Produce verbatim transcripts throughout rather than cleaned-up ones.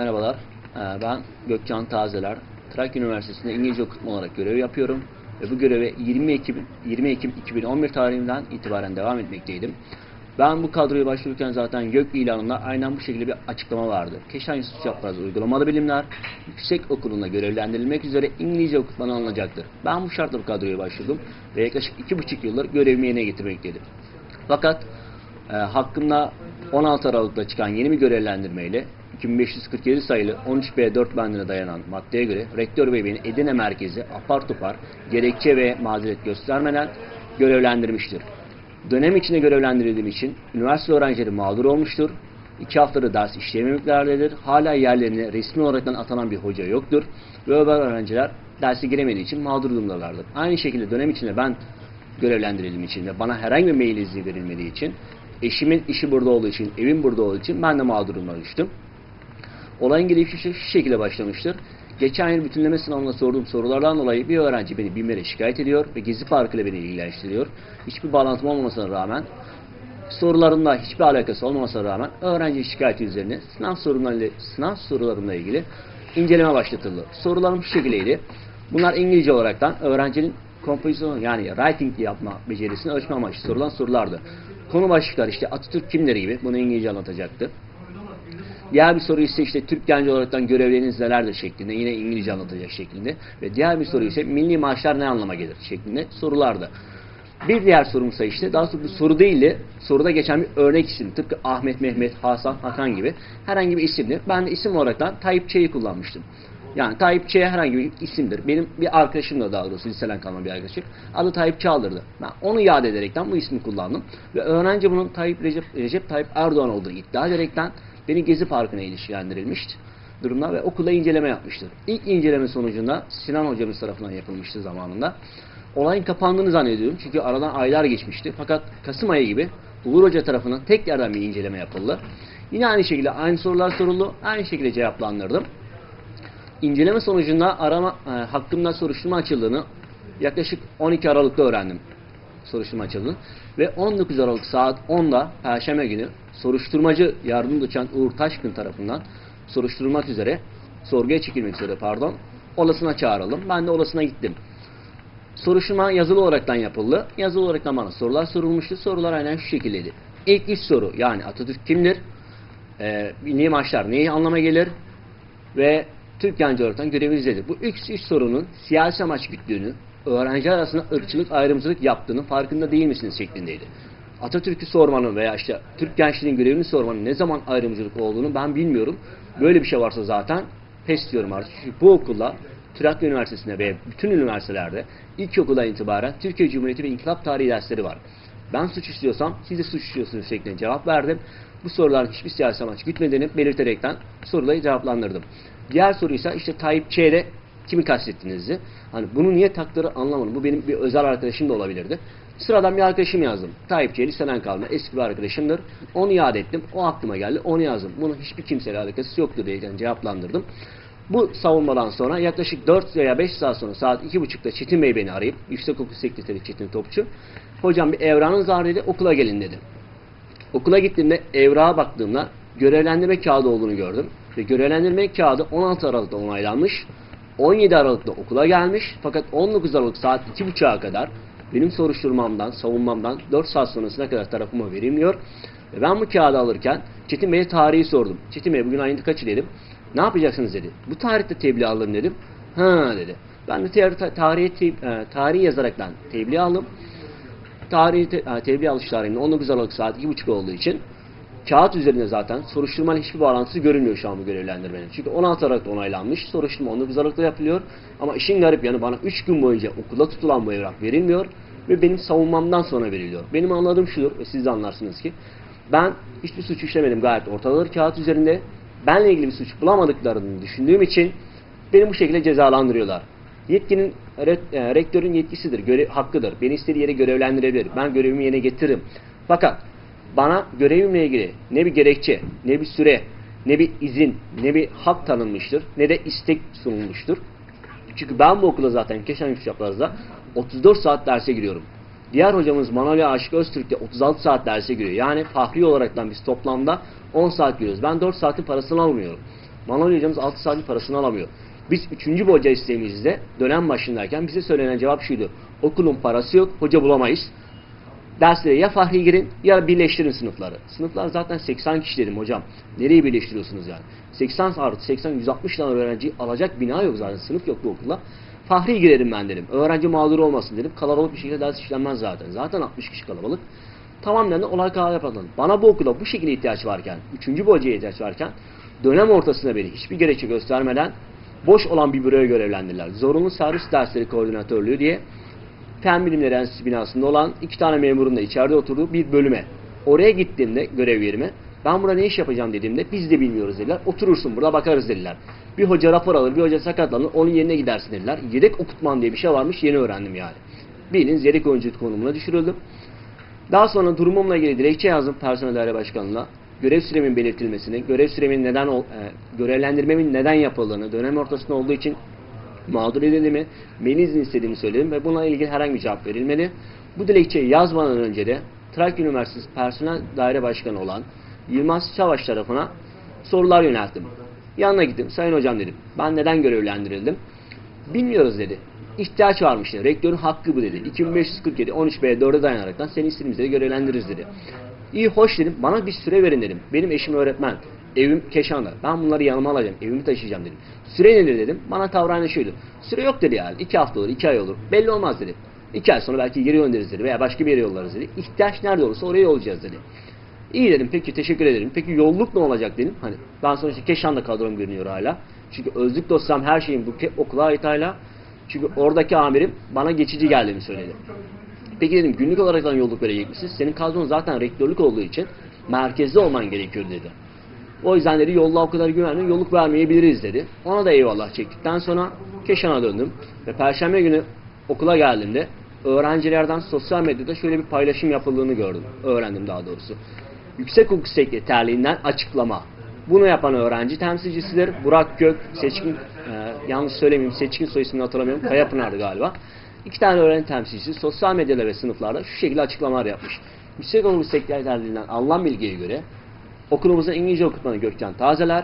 Merhabalar, Ee, ben Gökcan Tazeler. Trakya Üniversitesi'nde İngilizce okutma olarak görev yapıyorum. Ve bu göreve yirmi Ekim, yirmi Ekim iki bin on bir tarihinden itibaren devam etmekteydim. Ben bu kadroya başvururken zaten GÖK ilanında aynen bu şekilde bir açıklama vardı. Keşan Yusuf Çapraz Uygulamalı Bilimler Yüksek Okulu'nda görevlendirilmek üzere İngilizce okutmanı alınacaktır. Ben bu şartla bu kadroya başvurdum ve yaklaşık iki buçuk yıldır görevimi yerine getirmekteydim. Fakat e, hakkımda on altı Aralık'ta çıkan yeni bir görevlendirmeyle iki bin beş yüz kırk yedi sayılı on üç B dört bendine dayanan maddeye göre Rektör Bey beni Edirne merkezi apar topar gerekçe ve mazeret göstermeden görevlendirmiştir. Dönem içinde görevlendirildiğim için üniversite öğrencileri mağdur olmuştur. İki haftadır ders işleyememektedir. Hala yerlerine resmi olarak atanan bir hoca yoktur. Ve öğrenciler derse giremediği için mağdur durumdalardır. Aynı şekilde dönem içinde ben görevlendirildiğim için ve bana herhangi bir mail izni verilmediği için, eşimin işi burada olduğu için, evim burada olduğu için ben de mağdur durumuna düştüm. Olayın gelişi şu şekilde başlamıştır. Geçen yıl bütünleme sınavında sorduğum sorulardan dolayı bir öğrenci beni BİMER'e şikayet ediyor ve Gezi Parkı ile beni ilgileniştiriyor. Hiçbir bağlantım olmamasına rağmen, sorularımla hiçbir alakası olmamasına rağmen öğrenci şikayeti üzerine sınav sorularıyla, sınav sorularımla ilgili inceleme başlatıldı. Sorularım şu şekildeydi. Bunlar İngilizce olaraktan öğrencinin kompozisyon yani writing yapma becerisini ölçme amaçlı sorulan sorulardı. Konu başlıkları işte Atatürk kimdir gibi, bunu İngilizce anlatacaktı. Diğer bir soru ise işte Türk genci olaraktan görevleriniz nelerdir şeklinde, yine İngilizce anlatacak şeklinde. Ve diğer bir soru ise milli marşlar ne anlama gelir şeklinde sorulardı. Bir diğer sorumsa işte daha sonra bir soru değil de soruda geçen bir örnek isim. Tıpkı Ahmet, Mehmet, Hasan, Hakan gibi herhangi bir isimdi. Ben de isim olaraktan Tayyip Ç'yi kullanmıştım. Yani Tayyip Ç herhangi bir isimdir. Benim bir arkadaşım da daha doğrusu liseden kalma bir arkadaşım. Adı Tayyip Çağlar'dı. Ben onu yad ederekten bu ismi kullandım. Ve öğrenci bunun Tayyip Recep, Recep Tayyip Erdoğan olduğunu iddia ederekten beni Gezi Parkı'na ilişkilendirilmişti durumda ve okula inceleme yapmıştır. İlk inceleme sonucunda Sinan hocamız tarafından yapılmıştı zamanında. Olayın kapandığını zannediyorum çünkü aradan aylar geçmişti. Fakat Kasım ayı gibi Uğur Hoca tarafından tek yerden bir inceleme yapıldı. Yine aynı şekilde aynı sorular soruldu. Aynı şekilde cevaplandırdım. İnceleme sonucunda arama e, hakkımda soruşturma açıldığını yaklaşık on iki Aralık'ta öğrendim. Soruşturma açıldığını. Ve on dokuz Aralık saat onda Perşembe günü soruşturmacı yardım doçent Uğur Taşkın tarafından soruşturulmak üzere, sorguya çekilmek üzere pardon, odasına çağrıldım. Ben de odasına gittim. Soruşturma yazılı olaraktan yapıldı. Yazılı olaraktan bana sorular sorulmuştu. Sorular aynen şu şekildeydi. İlk üç soru yani Atatürk kimdir? E, milli marşlar neyi anlama gelir? Ve Türk genci olaraktan göreviniz nedir? Bu üç, üç sorunun siyasi amaç güttüğünü, öğrenciler arasında ırkçılık, ayrımcılık yaptığının farkında değil misiniz şeklindeydi. Atatürk'ü sormanın veya işte Türk gençliğinin görevini sormanın ne zaman ayrımcılık olduğunu ben bilmiyorum. Böyle bir şey varsa zaten pes diyorum artık. Çünkü bu okulda Trakya Üniversitesi'nde ve bütün üniversitelerde ilkokuldan itibaren Türkiye Cumhuriyeti ve İnkılap Tarihi dersleri var. Ben suç işliyorsam siz de suç işliyorsunuz şeklinde cevap verdim. Bu soruların hiçbir siyasi amaç gütmediğini belirterekten soruları cevaplandırdım. Diğer soru ise işte Tayyip Ç'de kimi kastettiğinizi. Hani bunu niye taktığı anlamadım. Bu benim bir özel arkadaşım da olabilirdi. Sıradan bir arkadaşım yazdım. Tayyip Ç liseden kalma eski bir arkadaşımdır. Onu iade ettim. O aklıma geldi. Onu yazdım. Bunun hiçbir kimseyle alakası yoktur diye cevaplandırdım. Bu savunmadan sonra yaklaşık dört veya beş saat sonra saat iki buçukta Çetin Bey beni arayıp Yüksekokul Sekreteri Çetin Topçu, hocam bir evranınız var dedi. Okula gelin dedi. Okula gittiğimde evrağa baktığımda görevlendirme kağıdı olduğunu gördüm. Ve görevlendirme kağıdı on altı Aralık'ta onaylanmış. on yedi Aralık'ta okula gelmiş. Fakat on dokuz Aralık saat iki buçuğa kadar benim soruşturmamdan, savunmamdan dört saat sonrasına kadar tarafıma verilmiyor. Ve ben bu kağıdı alırken Çetin Bey'e tarihi sordum. Çetin Bey bugün ayın kaçı dedim. Ne yapacaksınız dedi. Bu tarihte tebliğ alırım dedim. Ha dedi. Ben de tarihi, te tarihi yazaraktan tebliğ aldım. Tarihi te tebliğ alış tarihinde on dokuz Aralık saat iki buçuk olduğu için kağıt üzerinde zaten soruşturmanın hiçbir bağlantısı görünmüyor şu an bu görevlendirmenin. Çünkü on altı Aralık'ta onaylanmış. Soruşturma on dokuz Aralık'ta yapılıyor. Ama işin garip yanı bana üç gün boyunca okulda tutulan bu evrak verilmiyor. Ve benim savunmamdan sonra veriliyor. Benim anladığım şudur ve siz de anlarsınız ki ben hiçbir suç işlemedim, gayet ortadadır kağıt üzerinde. Benle ilgili bir suç bulamadıklarını düşündüğüm için beni bu şekilde cezalandırıyorlar. Yetkinin, rektörün yetkisidir, görev, hakkıdır. Beni istediği yere görevlendirebilir. Ben görevimi yerine getiririm. Fakat bana görevimle ilgili ne bir gerekçe, ne bir süre, ne bir izin, ne bir hak tanınmıştır, ne de istek sunulmuştur. Çünkü ben bu okula zaten Keşan Yusuf Çapraz'da otuz dört saat derse giriyorum. Diğer hocamız Manolya Aşık Öztürk'te otuz altı saat derse giriyor. Yani fahri olaraktan biz toplamda on saat giriyoruz. Ben dört saatin parasını almıyorum. Manolya hocamız altı saatin parasını alamıyor. Biz üçüncü hoca isteğimizde dönem başındayken bize söylenen cevap şuydu. Okulun parası yok, hoca bulamayız. Derslere ya fahri girin ya birleştirin sınıfları. Sınıflar zaten seksen kişi dedim hocam. Nereyi birleştiriyorsunuz yani? seksen artı seksen, yüz altmış tane öğrenci alacak bina yok zaten. Sınıf yok bu okulda. Fahri girerim ben dedim. Öğrenci mağdur olmasın dedim. Kalabalık bir şekilde ders işlenmez zaten. Zaten altmış kişi kalabalık. Tamam dedim, olay kahve yapalım. Bana bu okula bu şekilde ihtiyaç varken, üçüncü bir hocaya ihtiyaç varken, dönem ortasında beni hiçbir gerekçe göstermeden boş olan bir büroya görevlendirdiler. Zorunlu servis dersleri koordinatörlüğü diye Fen Bilimleri Enstitüsü binasında olan iki tane memurun da içeride oturduğu bir bölüme. Oraya gittiğimde görev yerime, ben burada ne iş yapacağım dediğimde biz de bilmiyoruz dediler. Oturursun burada bakarız dediler. Bir hoca rapor alır, bir hoca sakatlanır, onun yerine gidersin dediler. Yedek okutman diye bir şey varmış, yeni öğrendim yani. Bildiğiniz yedek oyuncu konumuna düşürüldüm. Daha sonra durumumla ilgili dilekçe yazdım personel daire başkanlığına. Görev süremin belirtilmesini, görev süremin neden, e, görevlendirmemin neden yapıldığını, dönem ortasında olduğu için mağdur edildiğimi, beni izin istediğimi söyledim ve buna ilgili herhangi bir cevap verilmedi. Bu dilekçeyi yazmadan önce de Trakya Üniversitesi Personel Daire Başkanı olan Yılmaz Çavaş tarafına sorular yönelttim. Yanına gittim. Sayın hocam dedim. Ben neden görevlendirildim? Bilmiyoruz dedi. İhtiyaç varmış dedi. Rektörün hakkı bu dedi. iki bin beş yüz kırk yedi on üç B dörde dayanaraktan seni istediğimizde görevlendiririz dedi. İyi hoş dedim. Bana bir süre verin dedim. Benim eşim öğretmen. Evim Keşan'da. Ben bunları yanıma alacağım. Evimi taşıyacağım dedim. Süre nedir dedim. Bana tavrane şuydu. Süre yok dedi yani. iki hafta olur, iki ay olur. Belli olmaz dedi. iki ay sonra belki geri göndeririz dedi. Veya başka bir yere yollarız dedi. İhtiyaç nerede olursa oraya yollayacağız dedi. İyi dedim. Peki teşekkür ederim. Peki yolluk ne olacak dedim. Hani ben sonuçta Keşan'da kadrom görünüyor hala. Çünkü özlük dosyam her şeyim bu okula ait hala. Çünkü oradaki amirim bana geçici geldiğini söyledi. Peki dedim günlük olarak yolluk verecek misiniz? Senin kadron zaten rektörlük olduğu için merkezde olman gerekiyor dedi. O yüzden dedi yolluğa o kadar güvenli yolluk vermeyebiliriz dedi. Ona da eyvallah çektikten sonra Keşan'a döndüm. Ve Perşembe günü okula geldiğimde öğrencilerden sosyal medyada şöyle bir paylaşım yapıldığını gördüm. Öğrendim daha doğrusu. Yüksekokul Sekreterliğinden açıklama. Bunu yapan öğrenci temsilcisidir. Burak Gök, Seçkin, e, yanlış söylemeyeyim, Seçkin soy ismini hatırlamıyorum. Kayapınar'dı galiba. İki tane öğrenci temsilcisi sosyal medyada ve sınıflarda şu şekilde açıklamalar yapmış. Yüksekokul Sekreterliğinden alınan bilgiye göre okulumuzda İngilizce okutmanı Gökçen Tazeler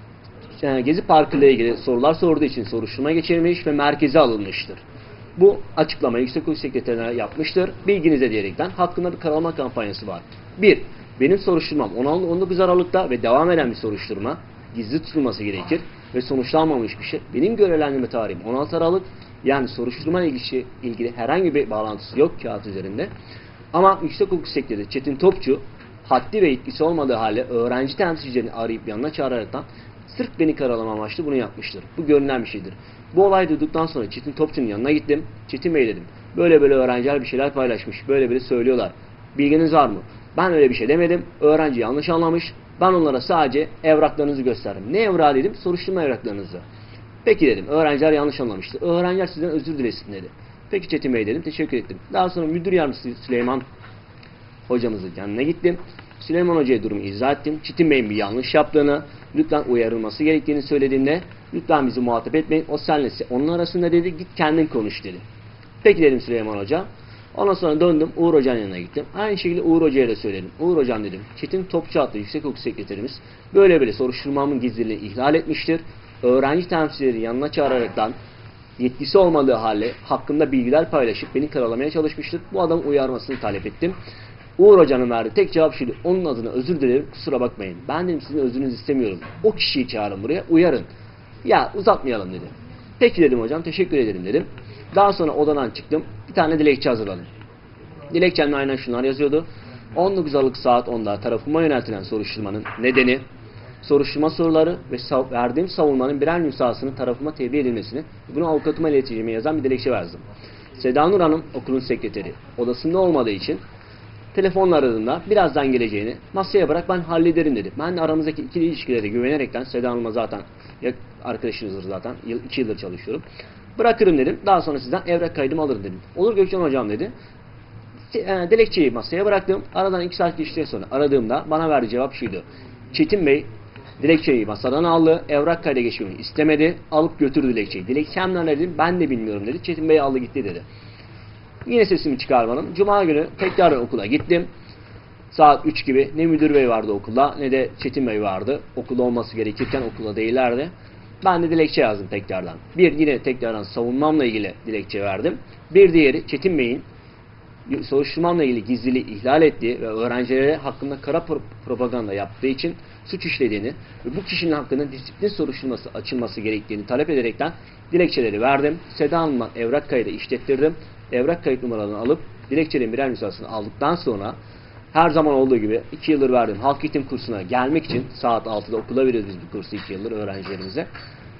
yani Gezi Parkı ile ilgili sorular sorduğu için soruşturma geçirilmiş ve merkeze alınmıştır. Bu açıklamayı Yüksekokul Sekreterine yapmıştır. Bilginize diyerekten hakkında bir karalama kampanyası var. bir. Benim soruşturmam on dokuz Aralık'ta ve devam eden bir soruşturma gizli tutulması gerekir ve sonuçlanmamış bir şey. Benim görevlendirme tarihim on altı Aralık. Yani soruşturma ilgisi, ilgili herhangi bir bağlantısı yok kağıt üzerinde. Ama Yüksekokul Sekreteri Çetin Topçu haddi ve etkisi olmadığı halde öğrenci temsilcilerini arayıp yanına çağıraraktan sırf beni karalama amaçlı bunu yapmıştır. Bu görünen bir şeydir. Bu olay duyduktan sonra Çetin Topçu'nun yanına gittim. Çetin Bey dedim. Böyle böyle öğrenciler bir şeyler paylaşmış. Böyle böyle söylüyorlar. Bilginiz var mı? Ben öyle bir şey demedim. Öğrenci yanlış anlamış. Ben onlara sadece evraklarınızı gösterdim. Ne evrağı dedim? Soruşturma evraklarınızı. Peki dedim. Öğrenciler yanlış anlamıştı. Öğrenciler sizden özür dilesin dedi. Peki Çetin Bey dedim. Teşekkür ettim. Daha sonra müdür yardımcısı Süleyman hocamızın yanına gittim. Süleyman Hoca'ya durumu izah ettim. Çetin Bey'in bir yanlış yaptığını, lütfen uyarılması gerektiğini söylediğinde, lütfen bizi muhatap etmeyin. O senle onun arasında dedi, git kendin konuş dedi. Peki dedim Süleyman Hoca. Ondan sonra döndüm Uğur Hoca'nın yanına gittim. Aynı şekilde Uğur Hoca'ya da söyledim. Uğur Hocam dedim. Çetin Topçu adlı Yüksekokul Sekreterimiz böyle böyle soruşturmamın gizliliğini ihlal etmiştir. Öğrenci temsilcileri yanına çağıraraktan yetkisi olmadığı halde hakkında bilgiler paylaşıp beni karalamaya çalışmıştır. Bu adamın uyarmasını talep ettim. Uğur Hoca'nın verdiği tek cevap şuydu. Onun adına özür dilerim, kusura bakmayın. Ben dedim sizin özrünüzü istemiyorum. O kişiyi çağırın buraya, uyarın. Ya uzatmayalım dedi. Peki dedim hocam, teşekkür ederim dedim. Daha sonra odadan çıktım. Bir tane dilekçe hazırladım. Dilekçemde aynen şunlar yazıyordu. on dokuz Aralık saat onda tarafıma yöneltilen soruşturmanın nedeni, soruşturma soruları ve sav verdiğim savunmanın birer nüshasının tarafıma tebliğ edilmesini, bunu avukatıma ileteceğimi yazan bir dilekçe verdim. Seda Nur Hanım okulun sekreteri. Odasında olmadığı için telefonla aradığında birazdan geleceğini masaya bırak ben hallederim dedi. Ben de aramızdaki ikili ilişkilere güvenerekten Seda Hanım'a zaten arkadaşınızdır zaten. iki yıldır çalışıyorum. Bırakırım dedim. Daha sonra sizden evrak kaydımı alırım dedim. Olur Gökçen hocam dedi. Dilekçeyi masaya bıraktım. Aradan iki saat geçtikten sonra aradığımda bana verdiği cevap şuydu. Çetin Bey dilekçeyi masadan aldı. Evrak kayda geçmemi istemedi. Alıp götürdü dilekçeyi. Dilekçem nerede dedim. Ben de bilmiyorum dedi. Çetin Bey aldı gitti dedi. Yine sesimi çıkarmadım. Cuma günü tekrar okula gittim. Saat üç gibi ne müdür bey vardı okulda ne de Çetin bey vardı. Okulda olması gerekirken okulda değillerdi. Ben de dilekçe yazdım tekrardan. Bir yine tekrardan savunmamla ilgili dilekçe verdim. Bir diğeri Çetin Bey'in soruşturmamla ilgili gizliliği ihlal ettiği ve öğrencilere hakkında kara propaganda yaptığı için suç işlediğini ve bu kişinin hakkında disiplin soruşturması açılması gerektiğini talep ederekten dilekçeleri verdim. Seda Hanım'a evrak kaydı işlettirdim. Evrak kayıt numaralarını alıp dilekçelerin birer nüshasını aldıktan sonra her zaman olduğu gibi iki yıldır verdiğim halk eğitim kursuna gelmek için saat altıda okula veriyoruz biz bu kursu iki yıldır öğrencilerimize.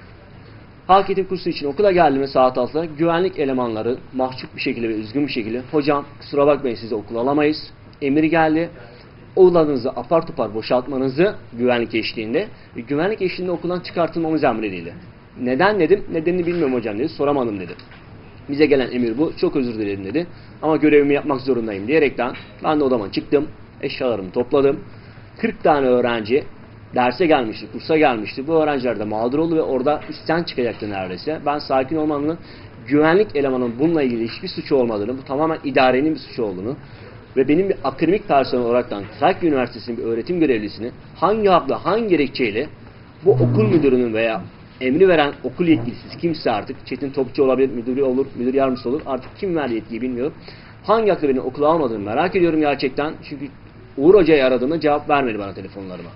Halk eğitim kursu için okula geldiğimde saat altıda güvenlik elemanları mahcup bir şekilde ve üzgün bir şekilde hocam kusura bakmayın sizi okula alamayız. Emir geldi. Oğullarınızı apar topar boşaltmanızı güvenlik eşliğinde ve güvenlik eşliğinde okuldan çıkartılmamız emredildi. Neden dedim? Nedenini bilmiyorum hocam dedi. Soramadım dedi. Bize gelen emir bu. Çok özür dilerim dedi. Ama görevimi yapmak zorundayım diyerekten ben de odama çıktım. Eşyalarımı topladım. kırk tane öğrenci derse gelmişti, kursa gelmişti. Bu öğrenciler de mağdur oldu ve orada isyan çıkacaktı neredeyse. Ben sakin olmamın, güvenlik elemanının bununla ilgili hiçbir suçu olmadığını, bu tamamen idarenin bir suçu olduğunu ve benim bir akademik personel olaraktan Trakya Üniversitesi'nin bir öğretim görevlisini hangi hakla, hangi gerekçeyle bu okul müdürünün veya emri veren okul yetkilisi kimse artık Çetin Topçu olabilir, müdürü olur, müdür yardımcısı olur. Artık kim verdi yetkiyi bilmiyorum. Hangi hakla beni okula almadığını merak ediyorum gerçekten. Çünkü Uğur Hoca'yı aradığımda cevap vermedi bana telefonlarıma.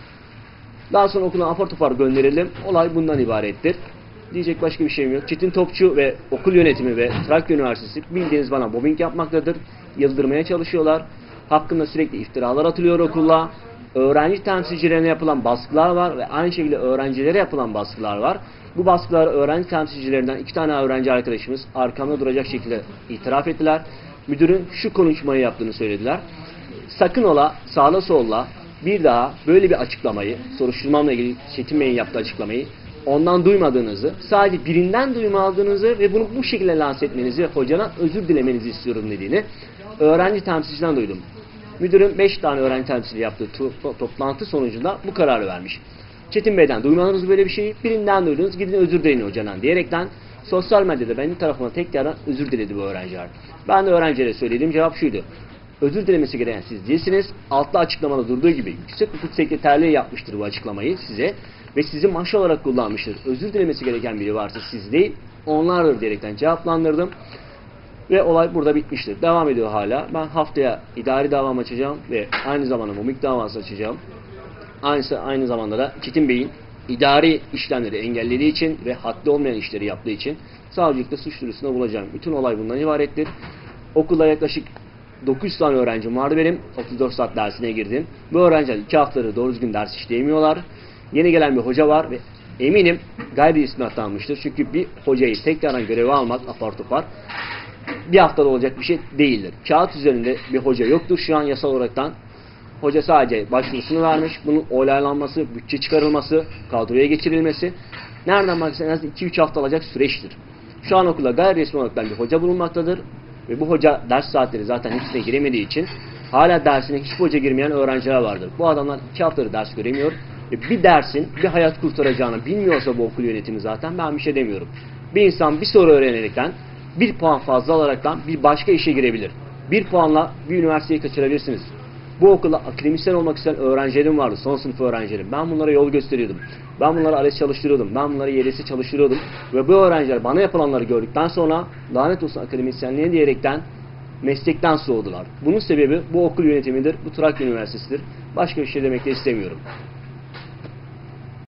Daha sonra okuldan apar topar gönderildim. Olay bundan ibarettir. Diyecek başka bir şeyim yok. Çetin Topçu ve okul yönetimi ve Trakya Üniversitesi bildiğiniz bana mobbing yapmaktadır. Yıldırmaya çalışıyorlar. Hakkında sürekli iftiralar atılıyor okulla. Öğrenci temsilcilerine yapılan baskılar var ve aynı şekilde öğrencilere yapılan baskılar var. Bu baskılar öğrenci temsilcilerinden iki tane öğrenci arkadaşımız arkamda duracak şekilde itiraf ettiler. Müdürün şu konuşmayı yaptığını söylediler. Sakın ola sağla solla bir daha böyle bir açıklamayı, soruşturmamla ilgili Çetin Bey'in yaptığı açıklamayı ondan duymadığınızı, sadece birinden duymadığınızı ve bunu bu şekilde lanse etmenizi ve hocadan özür dilemenizi istiyorum dediğini öğrenci temsilciden duydum. Müdürün beş tane öğrenci temsili yaptığı to toplantı sonucunda bu kararı vermiş. Çetin Bey'den duymadınız böyle bir şeyi, birinden duydunuz, gidin özür dileyin hocadan diyerekten sosyal medyada benim tarafıma tekrardan özür diledi bu öğrenciler. Ben de öğrencilere söylediğim cevap şuydu. Özür dilemesi gereken siz değilsiniz. Altta açıklamada durduğu gibi yüksek hukuk sekreterliği yapmıştır bu açıklamayı size ve sizi maş olarak kullanmıştır. Özür dilemesi gereken biri varsa siz değil, onlardır diyerekten cevaplandırdım. Ve olay burada bitmiştir. Devam ediyor hala. Ben haftaya idari davam açacağım ve aynı zamanda mobbing davası açacağım. Aynı, aynı zamanda da Çetin Bey'in idari işlemleri engellediği için ve haddi olmayan işleri yaptığı için savcılıkta suç duyurusunda bulacağım. Bütün olay bundan ibarettir. Okulda yaklaşık dokuz yüz tane öğrencim vardı benim. otuz dört saat dersine girdim. Bu öğrenciler iki haftaları doğru düzgün ders işleyemiyorlar. Yeni gelen bir hoca var ve eminim gayri ismi atanmıştır. Çünkü bir hocayı tekrardan göreve almak apar topar bir haftada olacak bir şey değildir. Kağıt üzerinde bir hoca yoktur şu an yasal olaraktan. Hoca sadece başvurusunu vermiş. Bunun onaylanması, bütçe çıkarılması, kadroya geçirilmesi nereden baksan en az iki üç hafta alacak süreçtir. Şu an okulda gayri resmi olarak bir hoca bulunmaktadır. Ve bu hoca ders saatleri zaten hepsine giremediği için hala dersine hiçbir hoca girmeyen öğrenciler vardır. Bu adamlar iki haftadır ders göremiyor. Ve bir dersin bir hayat kurtaracağını bilmiyorsa bu okul yönetimi zaten ben bir şey demiyorum. Bir insan bir soru öğrenerekten bir puan fazla alaraktan bir başka işe girebilir. Bir puanla bir üniversiteyi kaçırabilirsiniz. Bu okulda akademisyen olmak isteyen öğrencilerim vardı. Son sınıf öğrencilerim. Ben bunlara yol gösteriyordum. Ben bunlara ALES çalıştırıyordum. Ben bunlara Y D S çalıştırıyordum. Ve bu öğrenciler bana yapılanları gördükten sonra lanet olsun akademisyenliğe diyerekten meslekten soğudular. Bunun sebebi bu okul yönetimidir. Bu Trakya Üniversitesi'dir. Başka bir şey demek de istemiyorum.